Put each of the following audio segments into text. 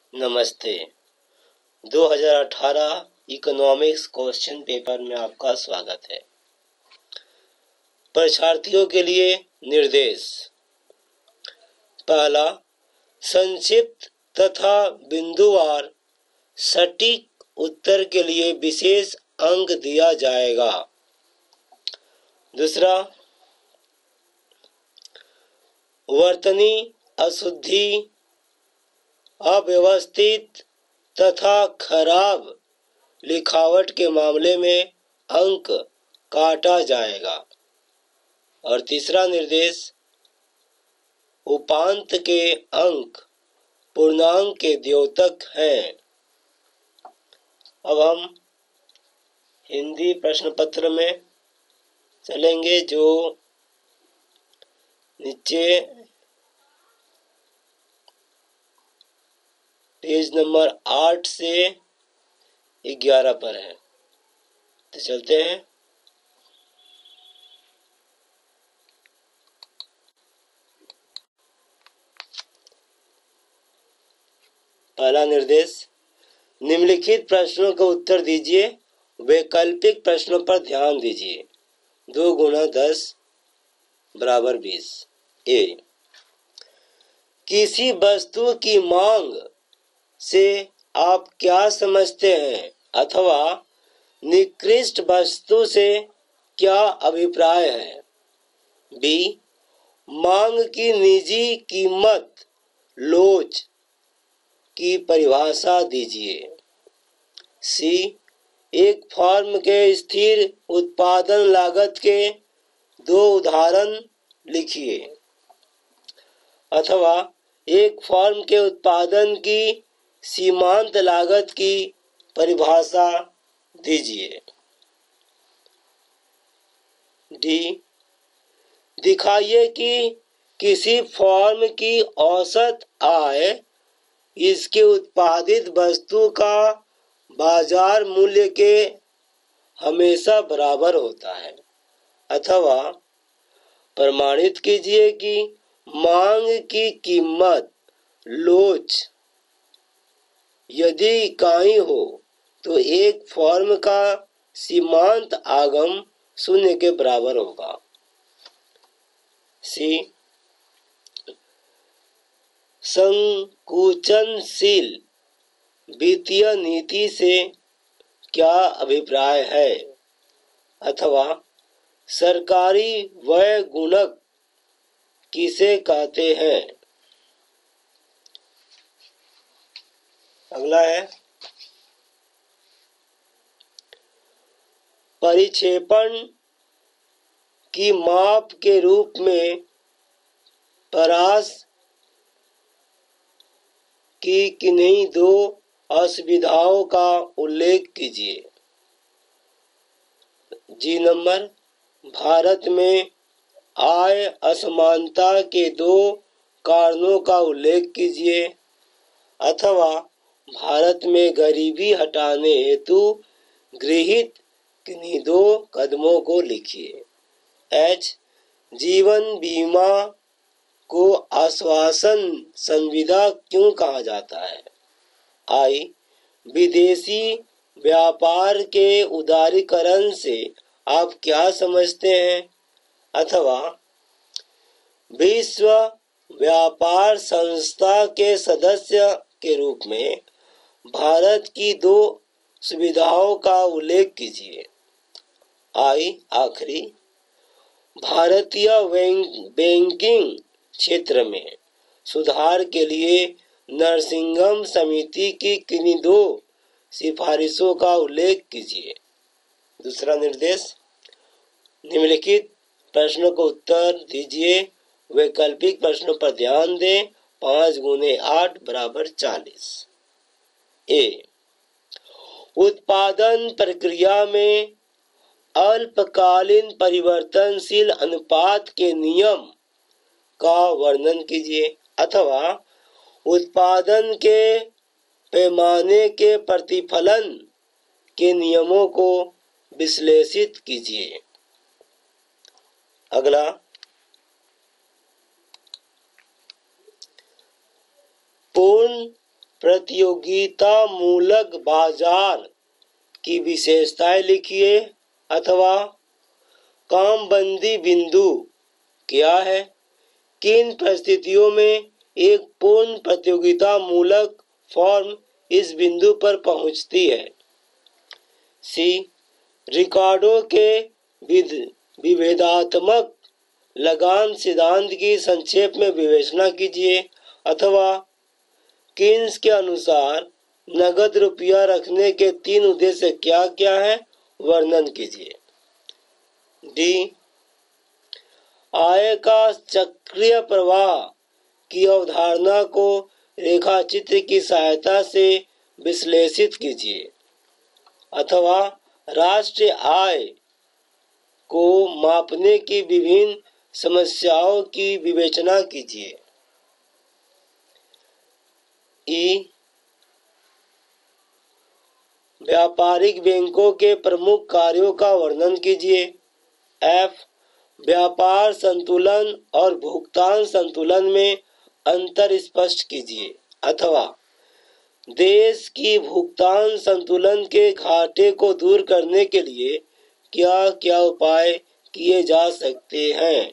नमस्ते। 2018 economics question paper में आपका स्वागत है। परीक्षार्थियों के लिए निर्देश। पहला, संक्षिप्त तथा बिंदुवार सटीक उत्तर के लिए विशेष अंक दिया जाएगा। दूसरा, वर्तनी अशुद्धि, अव्यवस्थित तथा खराब लिखावट के मामले में अंक काटा जाएगा। और तीसरा निर्देश, उपांत के अंक पूर्णांक के द्योतक हैं। अब हम हिंदी प्रश्न पत्र में चलेंगे, जो नीचे पेज नंबर 8 से 11 पर है। तो चलते हैं। पहला निर्देश, निम्नलिखित प्रश्नों का उत्तर दीजिए, वैकल्पिक प्रश्नों पर ध्यान दीजिए। 2 गुणा 10 बराबर 20। ए, किसी वस्तु की मांग से आप क्या समझते हैं अथवा निकृष्ट वस्तु से क्या अभिप्राय है। बी, मांग की निजी कीमत लोच की परिभाषा दीजिए। सी, एक फर्म के स्थिर उत्पादन लागत के 2 उदाहरण लिखिए। अथवा एक फर्म के उत्पादन की सीमांत लागत की परिभाषा दीजिए। डी, दिखाइए कि किसी फर्म की औसत आय इसके उत्पादित वस्तु का बाजार मूल्य के हमेशा बराबर होता है। अथवा प्रमाणित कीजिए कि मांग की कीमत लोच यदि इकाई हो तो एक फर्म का सीमांत आगम 0 के बराबर होगा। सी, संकुचनशील वित्तीय नीति से क्या अभिप्राय है। अथवा सरकारी व्यय गुणक किसे कहते हैं। अगला है, परिक्षेपण की माप के रूप में परास की किन्हीं 2 असुविधाओं का उल्लेख कीजिए। जी नंबर, भारत में आय असमानता के 2 कारणों का उल्लेख कीजिए। अथवा भारत में गरीबी हटाने हेतु गृहीत किन्हीं 2 कदमों को लिखिए। एच, जीवन बीमा को आश्वासन संविदा क्यों कहा जाता है। आई, विदेशी व्यापार के उदारीकरण से आप क्या समझते हैं। अथवा विश्व व्यापार संस्था के सदस्य के रूप में भारत की 2 सुविधाओं का उल्लेख कीजिए। आई, आखिरी, भारतीय बैंकिंग क्षेत्र में सुधार के लिए नरसिंघम समिति की किन्हीं 2 सिफारिशों का उल्लेख कीजिए। दूसरा निर्देश, निम्नलिखित प्रश्नों को उत्तर दीजिए, वैकल्पिक प्रश्नों पर ध्यान दें। 5 गुने 8 बराबर 40। ए, उत्पादन प्रक्रिया में अल्पकालीन परिवर्तनशील अनुपात के नियम का वर्णन कीजिए। अथवा उत्पादन के पैमाने के प्रतिफलन के नियमों को विश्लेषित कीजिए। अगला, पूर्ण प्रतियोगिता मूलक बाजार की विशेषताएं लिखिए अथवा कामबंदी बिंदु क्या है, किन परिस्थितियों में एक पूर्ण प्रतियोगिता मूलक फॉर्म इस बिंदु पर पहुंचती है। सी, रिकार्डो के विभेदात्मक लगान सिद्धांत की संक्षेप में विवेचना कीजिए अथवा कीन्स के अनुसार नगद रुपया रखने के 3 उद्देश्य क्या क्या है वर्णन कीजिए। डी, आय का चक्रीय प्रवाह की अवधारणा को रेखाचित्र की सहायता से विश्लेषित कीजिए अथवा राष्ट्रीय आय को मापने की विभिन्न समस्याओं की विवेचना कीजिए। ई, व्यापारिक बैंकों के प्रमुख कार्यों का वर्णन कीजिए। एफ, व्यापार संतुलन और भुगतान संतुलन में अंतर स्पष्ट कीजिए अथवा देश की भुगतान संतुलन के घाटे को दूर करने के लिए क्या क्या उपाय किए जा सकते हैं।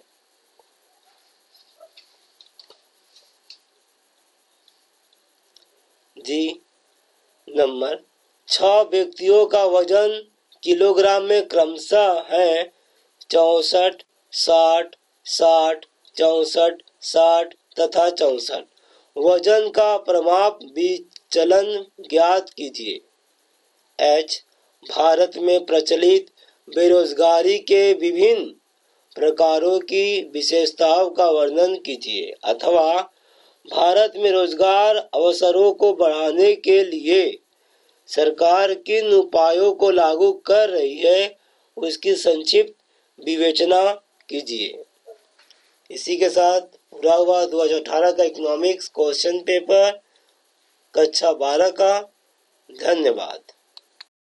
जी, नंबर 6 व्यक्तियों का वजन किलोग्राम में क्रमशः है 64, 60, 60, 64, 60 तथा 64। वजन का प्रमाप विचलन ज्ञात कीजिए। एच, भारत में प्रचलित बेरोजगारी के विभिन्न प्रकारों की विशेषताओं का वर्णन कीजिए अथवा भारत में रोजगार अवसरों को बढ़ाने के लिए सरकार किन उपायों को लागू कर रही है उसकी संक्षिप्त विवेचना कीजिए। इसी के साथ पूरा हुआ 2018 का इकोनॉमिक्स क्वेश्चन पेपर कक्षा 12 का। धन्यवाद।